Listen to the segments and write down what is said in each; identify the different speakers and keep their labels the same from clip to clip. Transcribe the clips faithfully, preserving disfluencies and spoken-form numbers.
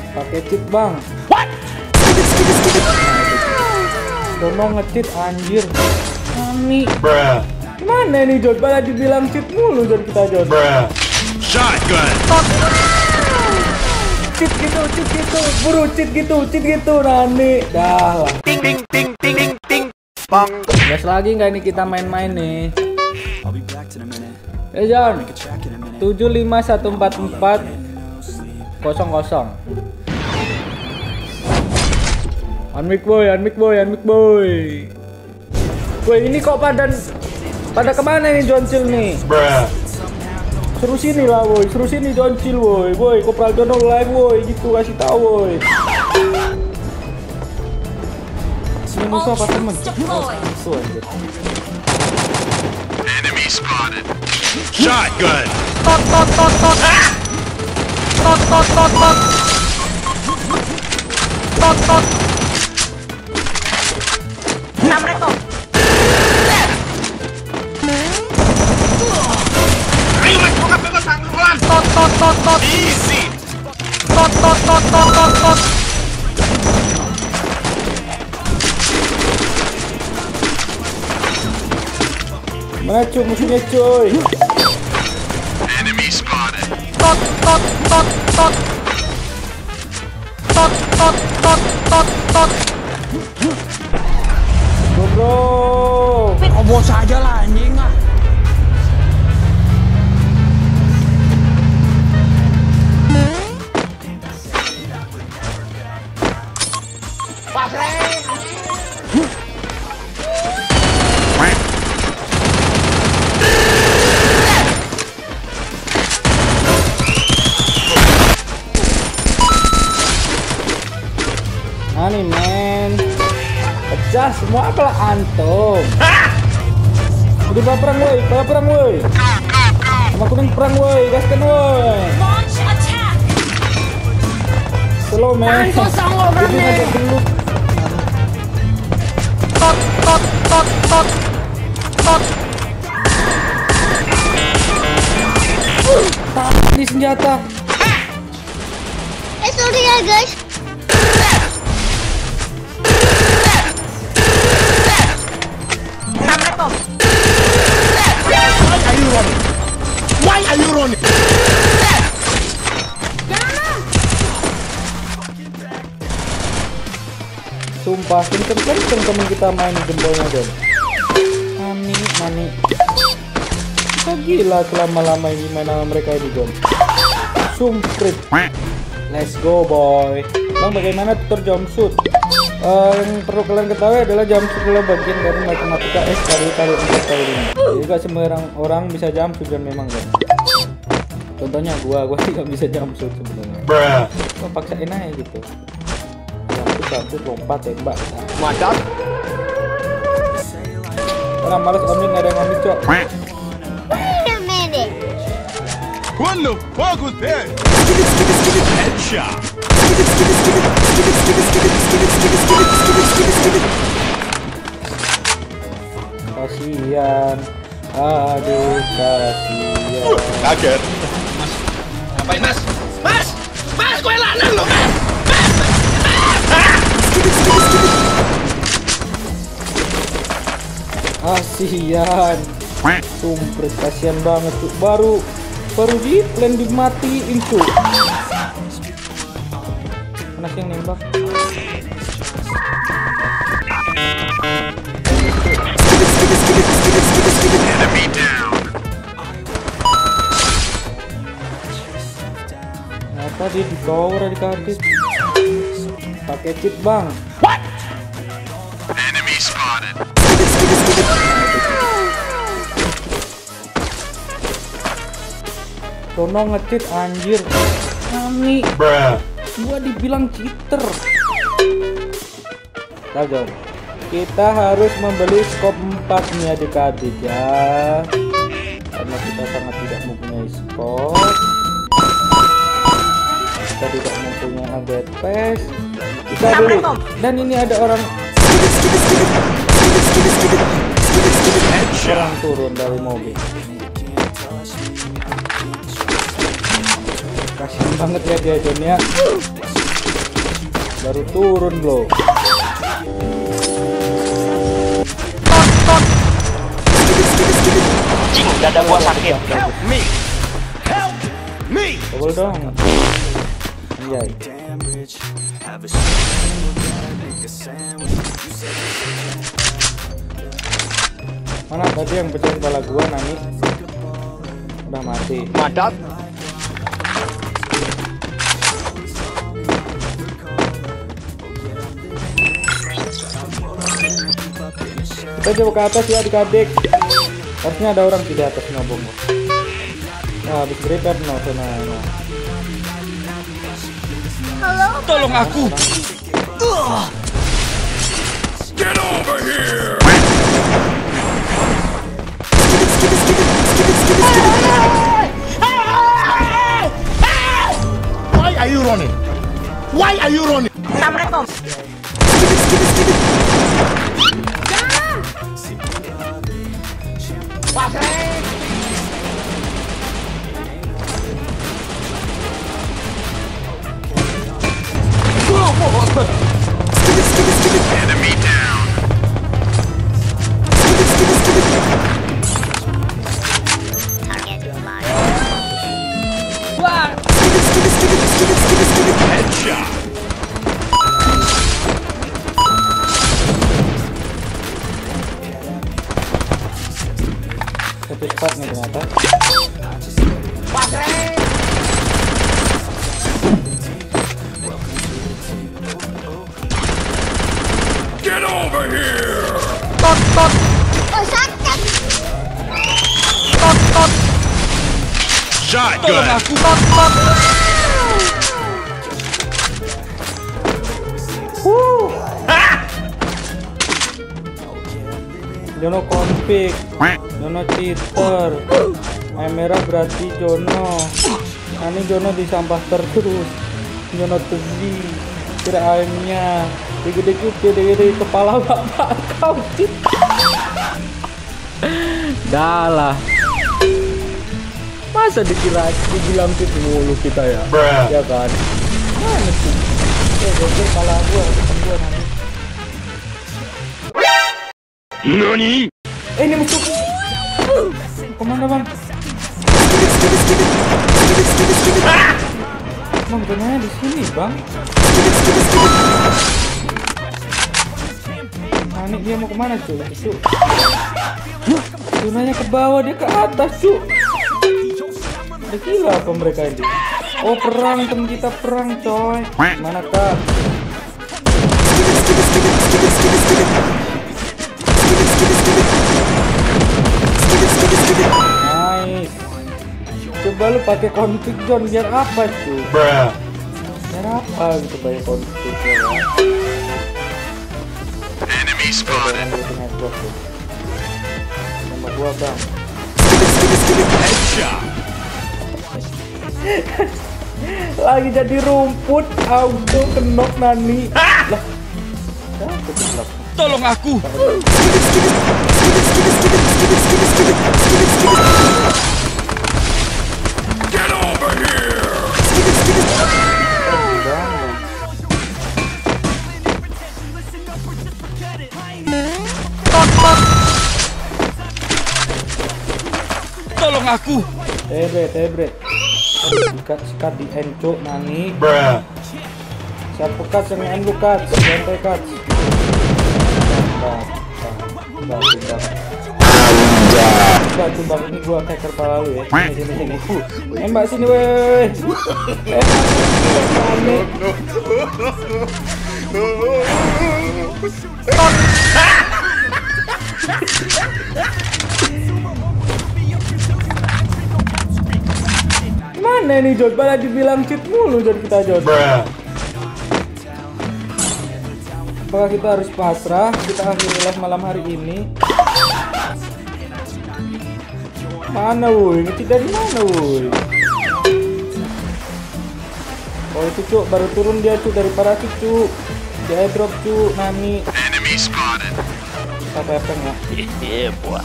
Speaker 1: Pakai cheat bang. Dono nge-cheat anjir. Mami. Gimana nih Jon? Malah dibilang cheat mulu Jon kita Jon.
Speaker 2: Shotgun.
Speaker 1: Cheat gitu, cheat gitu, buru cheat gitu, cheat gitu Nani. Dah lah.
Speaker 2: Ting ting ting ting ting ting. Bang.
Speaker 1: Gas lagi nggak ini kita main-main nih? Eh Jon. tujuh lima satu empat empat kosong kosong. Unmic boy, unmic boy, unmic boy. Woi ini kok pada pada kemana nih Joncil nih? Seru sini lah woi, seru sini Joncil woi, woi Kopral Jono live woi, gitu kasih tahu woi. Ini musuh apa temen? Musuh anjir.
Speaker 2: Enemy spotted. Shotgun.
Speaker 3: Tot tot tot tot. Tot tot tot tot. Tot tot. enam reto.
Speaker 2: Ayo mas, buka bebas pelan.
Speaker 3: Tot tot tot tot.
Speaker 2: Easy.
Speaker 3: Tot tot tot tot tot tot.
Speaker 1: Mana cuy musuhnya cuy?
Speaker 2: Enemy spotted.
Speaker 3: Tot tot tot tot. Tot tot tot tot tot.
Speaker 1: Bro bro.
Speaker 3: Oh bos aja lah anjing ah.
Speaker 1: Ani men. Pecah semua apalah antum. Udah baperang woi, baperang woi. Sama kuning perang woi, gaskan woi.
Speaker 4: Launch attack.
Speaker 1: Slow man. Jadi ngajak dulu.
Speaker 3: Tot tot tot tot tot.
Speaker 1: Ini senjata.
Speaker 4: Eh sorry ya guys.
Speaker 3: enam reto. Why are you running? Why are you running?
Speaker 1: Sumpah, kenceng-kenceng temen kita main jempolnya Jon. Mani, mani. Kita gila selama-lama ini main sama mereka ini Jon. Sumprit. Let's go boy. Bang bagaimana tutor jump shoot? Uh, yang perlu kalian ketahui adalah jump shoot adalah bagian dari matematika S kali kali empat kali lima. Jadi gak semua orang, orang bisa jump shoot Jon memang Jon. Contohnya gua, gua sih gak bisa jump shoot sebenarnya. Gua paksain aja gitu. Satu lompat tembak.
Speaker 3: Wadah.
Speaker 1: Orang males omning nggak ada yang omning cok.
Speaker 4: Wait a minute.
Speaker 2: What the fuck was that? Headshot.
Speaker 1: Kasihan. Aduh kasihan.
Speaker 2: Kaget.
Speaker 3: Ngapain mas? Mas! Mas gue lanang lo mas!
Speaker 1: Kasihan. Sumprit kasihan banget tuh. Baru baru di plan dimatiin tuh. Mana sih yang nembak?
Speaker 2: Enemy down.
Speaker 1: Ternyata dia di tower di kaki. Pakai cheat bang.
Speaker 2: Enemy spotted.
Speaker 1: Dono nge-cheat anjir. Mami. Gua dibilang cheater. Nah Jon, kita harus membeli scope empat nih adik-adik ya. Karena kita sangat tidak mempunyai scope. Kita tidak mempunyai upgrade pass. Kita beli. Dan ini ada orang orang turun dari mobil. Kasian banget ya dia Jon ya. Baru turun loh.
Speaker 5: Cing, dada gua sakit.
Speaker 2: Help me! Help me!
Speaker 1: Double dong. Iya. Mana tadi yang pecah kepala gua, Nani? Udah mati.
Speaker 5: Madap.
Speaker 1: Kita coba ke atas ya adik-adik. Harusnya ada orang di atas ngobong. Nah, habis repair no sana. No.
Speaker 5: Tolong aku.
Speaker 2: Get over here!
Speaker 6: Why are you running? Why are you running?
Speaker 2: Enemy down. Headshot.
Speaker 1: Satu spot nih ternyata.
Speaker 2: Get over here!
Speaker 4: Oh, sakit.
Speaker 2: Shotgun.
Speaker 1: Jono konflik, Jono cheater, ayam merah berarti Jono. Ini Jono disampah terus, Jono tadi kira ayamnya gede-gede gede-gede kepala bapak kau cheat. Dah lah, masa dikira dibilang cheat mulu kita ya,
Speaker 2: Bruh.
Speaker 1: ya kan? Mana sih? Ya gede kepala gua, depan gua nanti.
Speaker 2: Nani?
Speaker 1: Eh ini musuh. Kemana bang? Bang, benarnya di sini bang. Nah, dia mau kemana cuy? Cuy. Tunanya ke bawah, dia ke atas cuy. Udah gila apa mereka ini? Oh perang, temen kita perang coy. Mana kak? Nice. Coba lu pakai config zone biar apa cuy?
Speaker 2: Bruh.
Speaker 1: Biar apa gitu pakai config zone?
Speaker 2: Enemy spotted.
Speaker 1: Nama gua bang.
Speaker 2: Headshot.
Speaker 1: Lagi jadi rumput auto kenok Nani. Lah. Aku keblok.
Speaker 5: Tolong aku.
Speaker 2: Get over here!
Speaker 5: Tolong aku.
Speaker 1: Tebre, tebre. Sikat, sikat di encok Nani.
Speaker 2: Bruh.
Speaker 1: Siapa cut yang end lu cut? Santai cut. Mbak, mbak, mbak, coba ini gua kayak kepala lu ya. Sini, sini, sini. Eh mbak sini weh. Eh, Nani. Mana nih Jod? Malah dibilang cheat mulu Jod kita Jod.
Speaker 2: Bruh.
Speaker 1: Apakah kita harus pasrah? Kita akhiri live malam hari ini. Mana woi? Ngetik dari mana woi? Oh itu cuk, baru turun dia cuk dari para cuk. Di airdrop cuk, Nani.
Speaker 2: Enemy spotted.
Speaker 1: Kita pepeng ya.
Speaker 5: Yeah, boy.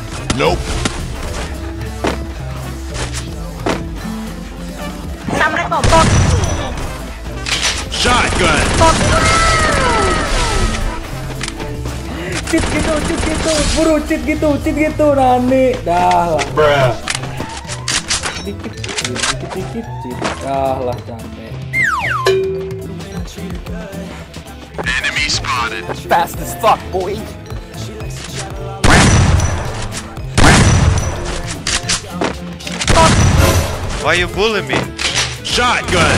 Speaker 2: Nope. Shotgun.
Speaker 1: Cheat gitu, cheat gitu, buru cheat gitu, cheat gitu, Nani. Dah lah.
Speaker 2: Bruh.
Speaker 1: Dikit, dikit, dikit, cheat. Dah lah capek.
Speaker 2: Enemy spotted.
Speaker 5: Fast as fuck, boy.
Speaker 7: Why you bullying me?
Speaker 2: Shotgun.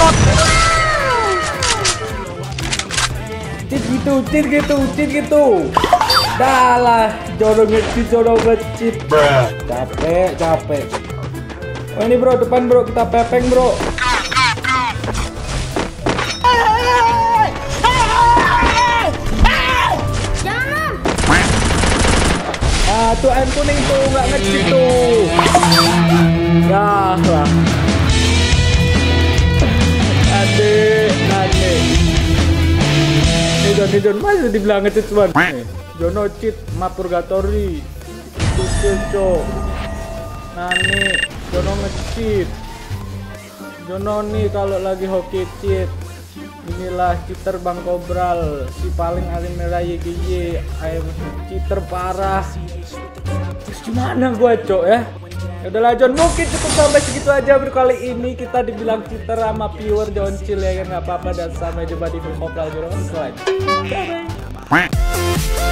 Speaker 1: Cheat gitu, cheat gitu, cheat gitu. Dah lah, jodoh nge-cheat, jodoh nge-cheat.
Speaker 2: Bruh.
Speaker 1: Capek, capek. Oh ini bro, depan bro, kita pepeng bro.
Speaker 4: Jangan.
Speaker 1: Ah, tuh ayam kuning tuh, nggak nge-cheat tuh. Dah lah. Adek, adek. Nih John, nih John, masih dibilang nge-cheat cuman. Nih, Jono cheat, ma purgatory. Itu cok. Nani, Jono nge-cheat. Jono nih kalau lagi hoki cheat. Inilah cheater Bang Kobral, si paling alim merah Y G Y, ayam cheater parah. Terus gimana gua cok ya? Udahlah John, mungkin cukup sampai segitu aja bro kali ini. Kita dibilang cheater sama viewer John Chill ya kan, nggak apa-apa, dan sampai jumpa di video vlog selanjutnya. Bye bye.